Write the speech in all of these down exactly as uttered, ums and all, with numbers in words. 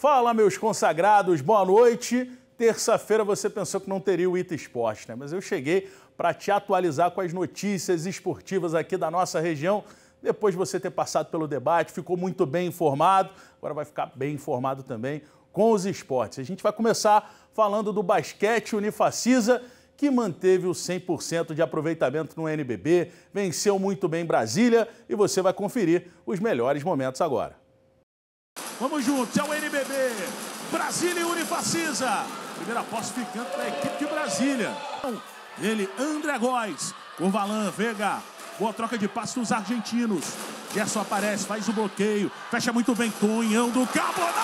Fala, meus consagrados, boa noite. Terça-feira você pensou que não teria o Ita Esporte, né? Mas eu cheguei para te atualizar com as notícias esportivas aqui da nossa região. Depois de você ter passado pelo debate, ficou muito bem informado, agora vai ficar bem informado também com os esportes. A gente vai começar falando do basquete Unifacisa, que manteve o cem por cento de aproveitamento no N B B, venceu muito bem Brasília e você vai conferir os melhores momentos agora. Vamos juntos, é o N B B, Brasília e Unifacisa. Primeira posse ficando para a equipe de Brasília. Ele, André Góes, Corvalan, Vega. Boa troca de passes dos argentinos. Gerson aparece, faz o bloqueio. Fecha muito bem, Tonhão do Carbonara.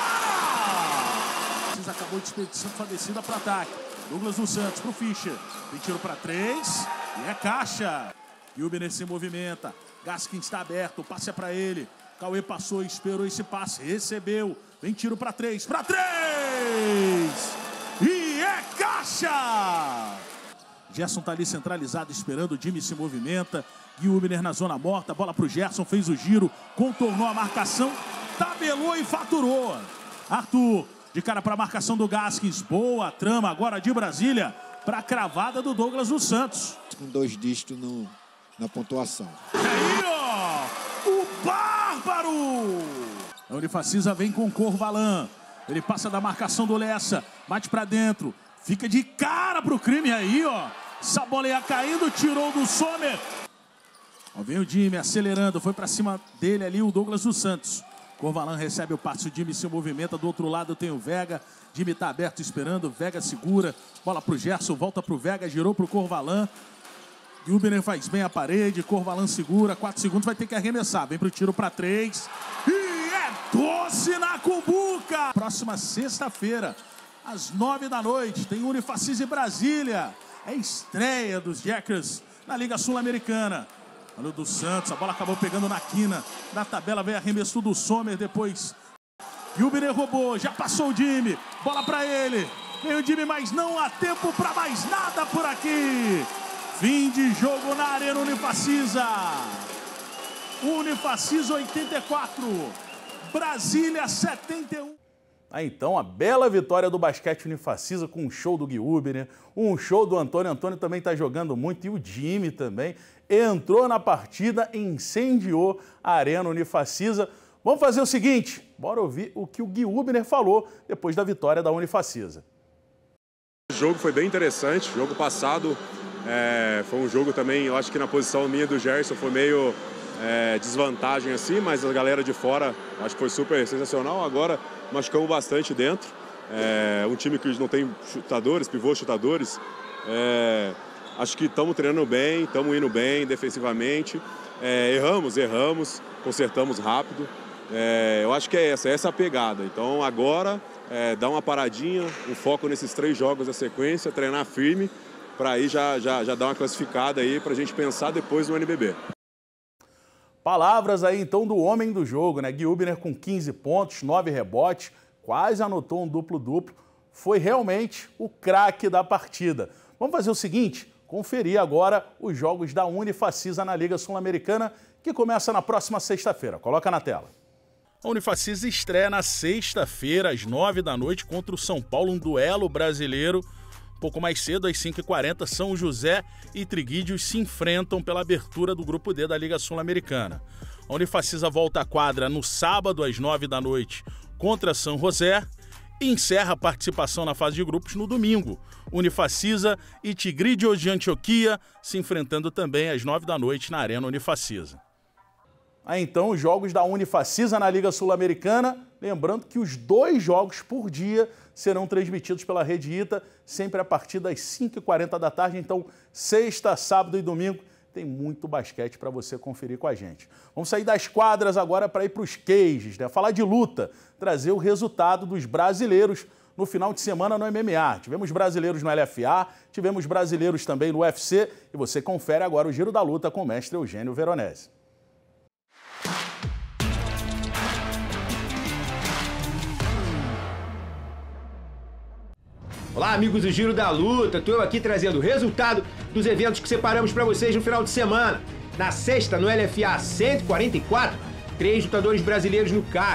Acabou desperdiçando sua descida para ataque. Douglas dos Santos para o Fischer. Tem tiro para três e é caixa. Gilbner se movimenta. Gaskins está aberto, o passe é para ele. Cauê passou, esperou esse passe, recebeu. Vem tiro para três, para três! E é caixa! Gerson tá ali centralizado, esperando. O Jimmy se movimenta. Gilbner na zona morta, bola pro Gerson, fez o giro, contornou a marcação, tabelou e faturou. Arthur, de cara para a marcação do Gaskins. Boa trama agora de Brasília para a cravada do Douglas dos Santos. Com dois dígitos no, na pontuação. Aí, ó! O Bárbaro! A Unifacisa vem com o Corvalan. Ele passa da marcação do Lessa, bate pra dentro, fica de cara pro crime aí, ó. Essa bola ia caindo, tirou do Sommer. Ó, vem o Jimmy acelerando, foi pra cima dele ali o Douglas dos Santos. Corvalan recebe o passe, o Jimmy se movimenta, do outro lado tem o Vega. Jimmy tá aberto esperando, Vega segura, bola pro Gerson, volta pro Vega, girou pro Corvalan. Gilbner faz bem a parede, Corvalan segura, quatro segundos, vai ter que arremessar. Vem pro tiro para três. E é doce na cumbuca! Próxima sexta-feira, às nove da noite, tem Unifacisa e Brasília. É estreia dos Jackers na Liga Sul-Americana. Olha o dos Santos, a bola acabou pegando na quina. Na tabela veio arremesso do Sommer depois. Gilbner roubou, já passou o Jimmy. Bola para ele. Vem o Jimmy, mas não há tempo para mais nada por aqui. Fim de jogo na Arena Unifacisa. Unifacisa oitenta e quatro, Brasília setenta e um. Ah, então, a bela vitória do basquete Unifacisa com um show do Gilbner, um show do Antônio. Antônio também está jogando muito e o Jimmy também entrou na partida, incendiou a Arena Unifacisa. Vamos fazer o seguinte, bora ouvir o que o Gilbner falou depois da vitória da Unifacisa. O jogo foi bem interessante, jogo passado. É, foi um jogo também, eu acho que na posição minha do Gerson foi meio é, desvantagem assim, mas a galera de fora acho que foi super sensacional. Agora machucamos bastante dentro. É, um time que não tem chutadores, pivôs chutadores. É, acho que estamos treinando bem, estamos indo bem defensivamente. É, erramos, erramos, consertamos rápido. É, eu acho que é essa, essa é a pegada. Então agora é, dá uma paradinha, um foco nesses três jogos da sequência, treinar firme, para aí já, já, já dar uma classificada aí para a gente pensar depois no N B B. Palavras aí então do homem do jogo, né? Gilbner com quinze pontos, nove rebotes, quase anotou um duplo-duplo. Foi realmente o craque da partida. Vamos fazer o seguinte, conferir agora os jogos da Unifacisa na Liga Sul-Americana, que começa na próxima sexta-feira. Coloca na tela. A Unifacisa estreia na sexta-feira, às nove da noite, contra o São Paulo, um duelo brasileiro. Um pouco mais cedo, às cinco e quarenta, São José e Triguídeos se enfrentam pela abertura do Grupo D da Liga Sul-Americana. A Unifacisa volta à quadra no sábado, às nove da noite, contra São José e encerra a participação na fase de grupos no domingo. Unifacisa e Tigrídeos de Antioquia se enfrentando também às nove da noite na Arena Unifacisa. Ah, então, os jogos da Unifacisa na Liga Sul-Americana, lembrando que os dois jogos por dia serão transmitidos pela Rede Ita, sempre a partir das cinco e quarenta da tarde. Então, sexta, sábado e domingo, tem muito basquete para você conferir com a gente. Vamos sair das quadras agora para ir para os cages, né? Falar de luta, trazer o resultado dos brasileiros no final de semana no M M A. Tivemos brasileiros no L F A, tivemos brasileiros também no U F C e você confere agora o Giro da Luta com o mestre Eugênio Veronese. Olá, amigos do Giro da Luta, estou aqui trazendo o resultado dos eventos que separamos para vocês no final de semana. Na sexta, no L F A cento e quarenta e quatro, três lutadores brasileiros no card.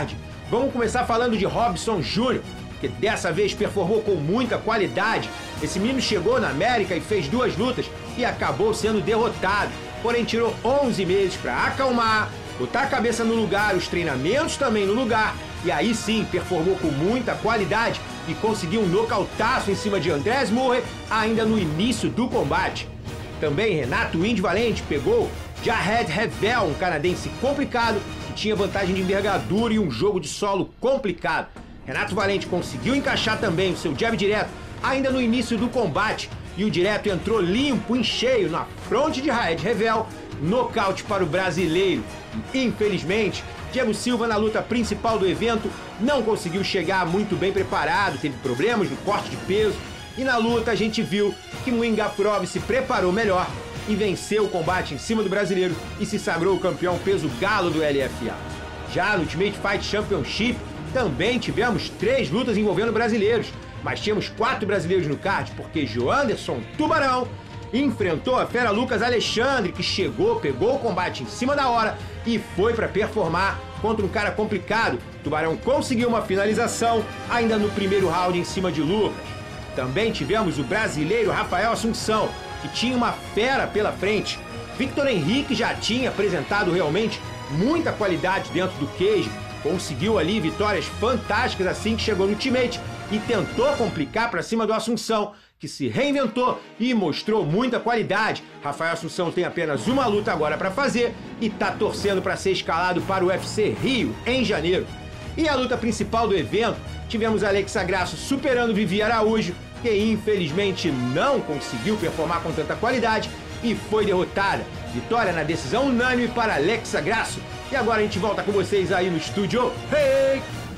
Vamos começar falando de Robson Júnior, que dessa vez performou com muita qualidade. Esse menino chegou na América e fez duas lutas e acabou sendo derrotado. Porém, tirou onze meses para acalmar, botar a cabeça no lugar, os treinamentos também no lugar, e aí sim performou com muita qualidade e conseguiu um nocautaço em cima de Andrés Murray ainda no início do combate. Também Renato Índio Valente pegou Jared Revel, um canadense complicado que tinha vantagem de envergadura e um jogo de solo complicado. Renato Valente conseguiu encaixar também o seu jab direto ainda no início do combate e o direto entrou limpo, em cheio, na fronte de Jared Revel, nocaute para o brasileiro. E, infelizmente, Diego Silva, na luta principal do evento, não conseguiu chegar muito bem preparado, teve problemas no corte de peso, e na luta a gente viu que Muinga Prov se preparou melhor e venceu o combate em cima do brasileiro e se sagrou o campeão peso galo do L F A. Já no Ultimate Fight Championship, também tivemos três lutas envolvendo brasileiros, mas tínhamos quatro brasileiros no card, porque Joanderson Tubarão enfrentou a fera Lucas Alexandre, que chegou, pegou o combate em cima da hora e foi para performar contra um cara complicado. Tubarão conseguiu uma finalização ainda no primeiro round em cima de Lucas. Também tivemos o brasileiro Rafael Assunção, que tinha uma fera pela frente. Victor Henrique já tinha apresentado realmente muita qualidade dentro do cage, conseguiu ali vitórias fantásticas assim que chegou no Ultimate e tentou complicar para cima do Assunção, que se reinventou e mostrou muita qualidade. Rafael Assunção tem apenas uma luta agora para fazer e está torcendo para ser escalado para o U F C Rio em janeiro. E a luta principal do evento, tivemos Alexa Grasso superando Vivi Araújo, que infelizmente não conseguiu performar com tanta qualidade e foi derrotada. Vitória na decisão unânime para Alexa Grasso. E agora a gente volta com vocês aí no estúdio. Hey!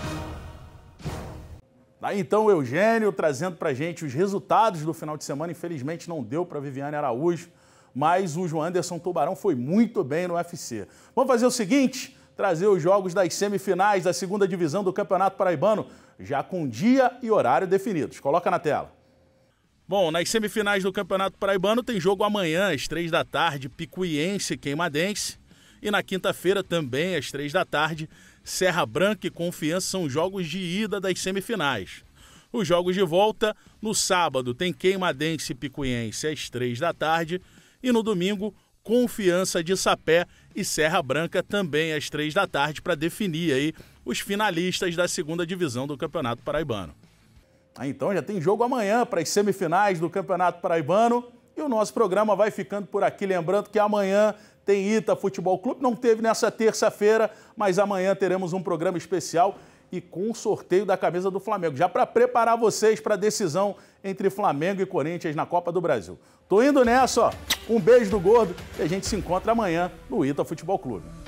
Daí então o Eugênio trazendo pra gente os resultados do final de semana. Infelizmente não deu para Viviane Araújo, mas o Joanderson Tubarão foi muito bem no U F C. Vamos fazer o seguinte, trazer os jogos das semifinais da segunda divisão do Campeonato Paraibano, já com dia e horário definidos. Coloca na tela. Bom, nas semifinais do Campeonato Paraibano tem jogo amanhã às três da tarde, Picuiense e Queimadense. E na quinta-feira também às três da tarde, Serra Branca e Confiança são jogos de ida das semifinais. Os jogos de volta, no sábado tem Queimadense e Picuiense às três da tarde e no domingo Confiança de Sapé e Serra Branca também às três da tarde para definir aí os finalistas da segunda divisão do Campeonato Paraibano. Ah, então já tem jogo amanhã para as semifinais do Campeonato Paraibano e o nosso programa vai ficando por aqui. Lembrando que amanhã tem Ita Futebol Clube, não teve nessa terça-feira, mas amanhã teremos um programa especial e com o sorteio da camisa do Flamengo, já para preparar vocês para a decisão entre Flamengo e Corinthians na Copa do Brasil. Tô indo nessa, ó. Um beijo do Gordo e a gente se encontra amanhã no Ita Futebol Clube.